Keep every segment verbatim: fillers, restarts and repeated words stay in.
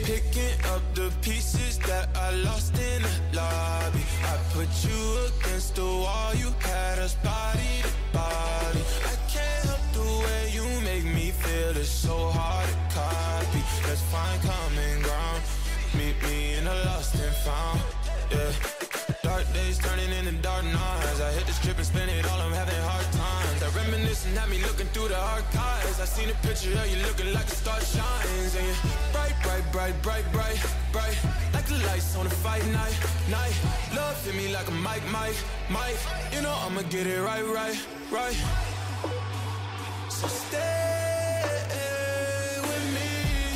Picking up the pieces that I lost in the lobby. I put you against the wall, you had us body to body. I can't help the way you make me feel, it's so hard to copy. Let's find common ground, meet me in the lost and found, yeah. Dark days turning into dark nights. I hit the strip and spend it all, I'm having hard times. That reminiscing had me looking through the archives. I seen a picture of you looking like the star shines. And you're bright, bright, bright, bright, bright, bright, like the lights on a fight night, night. Love hit me like a mic, mic, mic. You know I'ma get it right, right, right. So stay with me,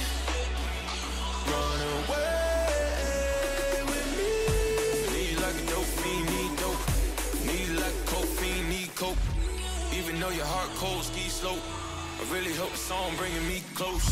run away with me. Need like a dope fiend, need dope. Need like a coke fiend, need coke. Even though your heart cold, ski slope, I really hope the song bringing me close.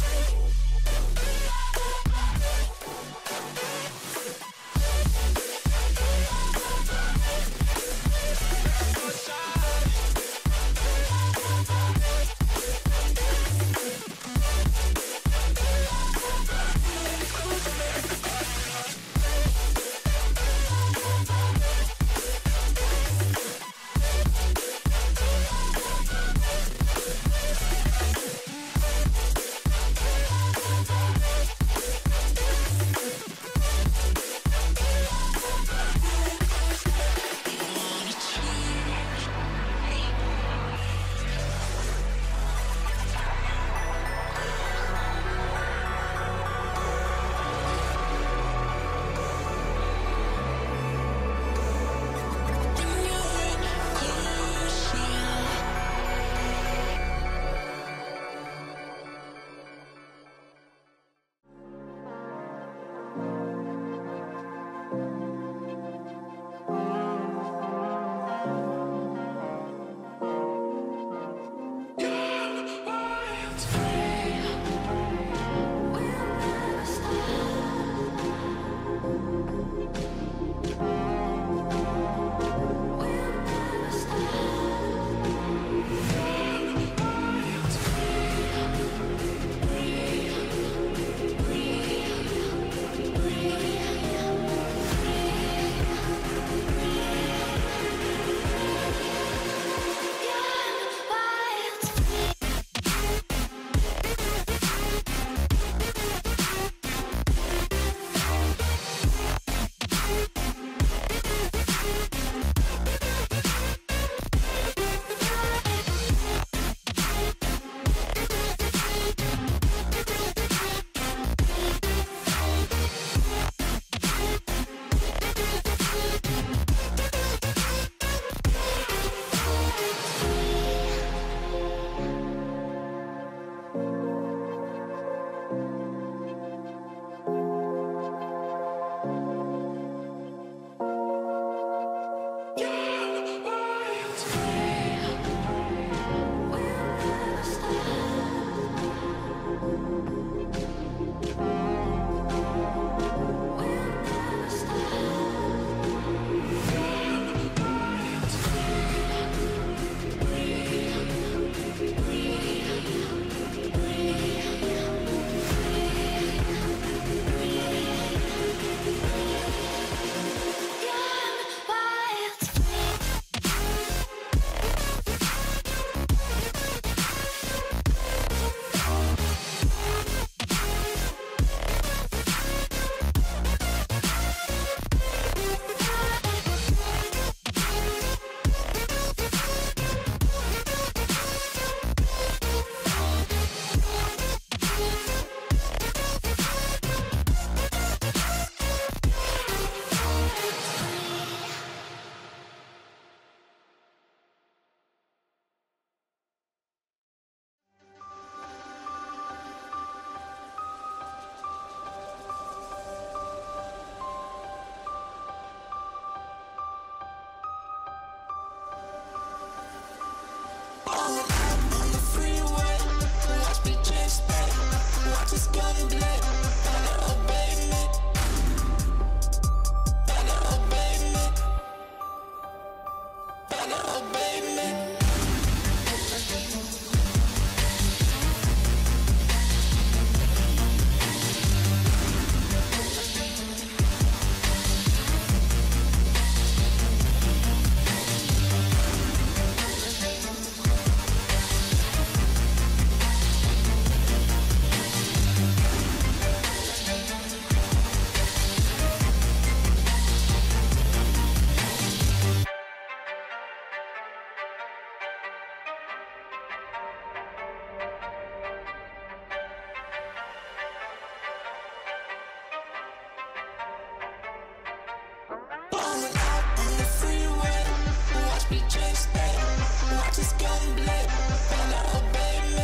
blowing out on the freeway. Watch me chase that. Watch us gun blade. Better obey me.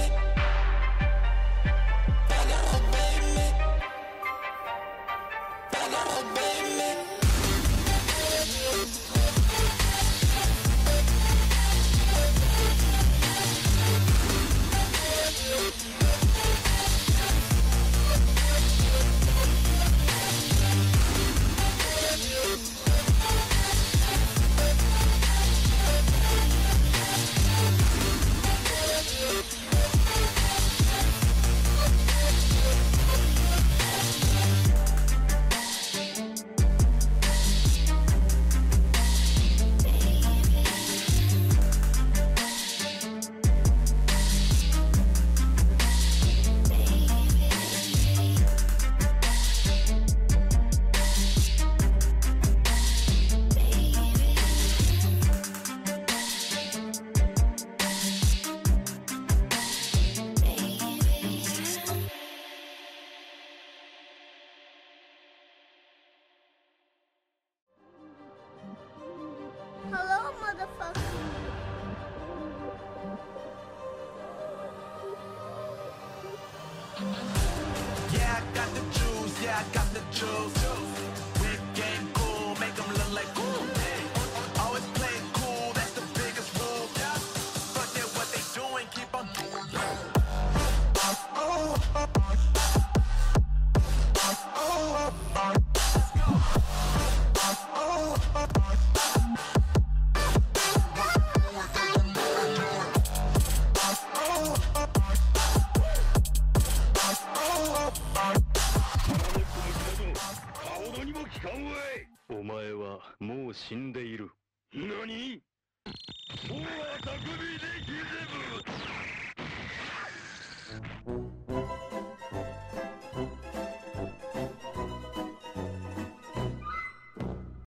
Better obey me. Better obey me. Hello, motherfucker. Yeah, I got the juice, yeah, I got the juice. Big game cool, make them look like cool. Always play cool, that's the biggest rule. Fuck it, what they doing, keep on doing. お前はもう死んでいる。何？もう匠でギゼブ。